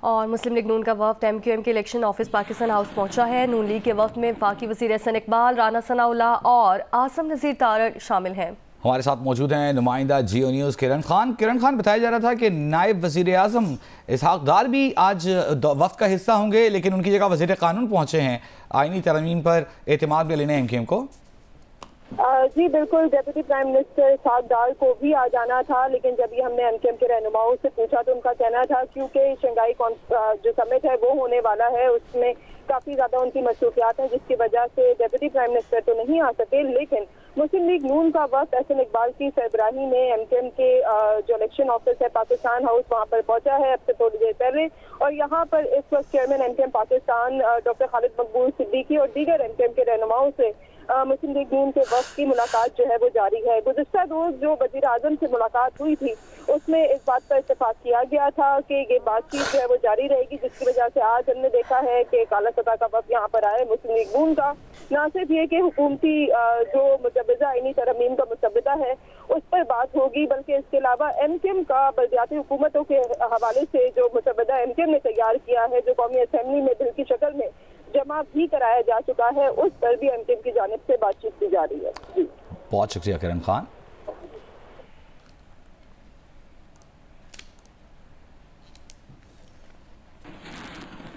और मुस्लिम लीग नून का वफ़द MQM के इलेक्शन ऑफिस पाकिस्तान हाउस पहुंचा है। नून लीग के वफ़द में वफाकी वज़ीर एहसन इकबाल, राना सनाउल्लाह और आसम नज़ीर तारड़ शामिल हैं। हमारे साथ मौजूद हैं नुमाइंदा जियो न्यूज़ किरण खान। किरण खान, बताया जा रहा था कि नायब वज़ीर आज़म इसहाक डार भी आज वफ़द का हिस्सा होंगे, लेकिन उनकी जगह वज़ीर कानून पहुँचे हैं आइनी तरमीम पर एतमाद में लेने MQM को। जी बिल्कुल, deputy prime minister Ishaq Dar को भी आ जाना था, लेकिन जब भी हमने MQM के रहनुमाओं से पूछा तो उनका कहना था क्योंकि शंघाई जो समिट है वो होने वाला है, उसमें काफ़ी ज़्यादा उनकी मसरूफियात हैं, जिसकी वजह से डेप्यूटी प्राइम मिनिस्टर तो नहीं आ सके। लेकिन मुस्लिम लीग नून का वक्त एहसन इकबाल की सरबराही में MQM के जो इलेक्शन ऑफिस है पाकिस्तान हाउस, वहाँ पर पहुंचा है अब से थोड़ी देर पहले। और यहाँ पर इस वक्त chairman MQM Pakistan doctor Khalid Maqbool Siddiqui और दीगर MQM के रहनुमाओं से मुस्लिम लीग नून के वक्त की मुलाकात जो है वो जारी है। गुज़िश्ता रोज जो वज़ीर आज़म से मुलाकात हुई थी उसमें इस बात पर इत्तेफाक किया गया था कि ये बातचीत जो है वो जारी रहेगी, जिसकी वजह से आज हमने देखा है कि काला सतह का वक्त यहाँ पर आया मुस्लिम लीग नून का। न सिर्फ ये कि हुकूमती जो मुतबदा आईनी तरमीम का मुसवदा है उस पर बात होगी, बल्कि इसके अलावा MQM का बलदियाती हुकूमतों के हवाले से जो मुसवदा MQM ने तैयार किया है, जो कौमी असम्बली में बिल की शक्ल में जमा भी कराया जा चुका है, उस पर भी MQM की जानिब से बातचीत की जा रही है। बहुत शुक्रिया किरण खान।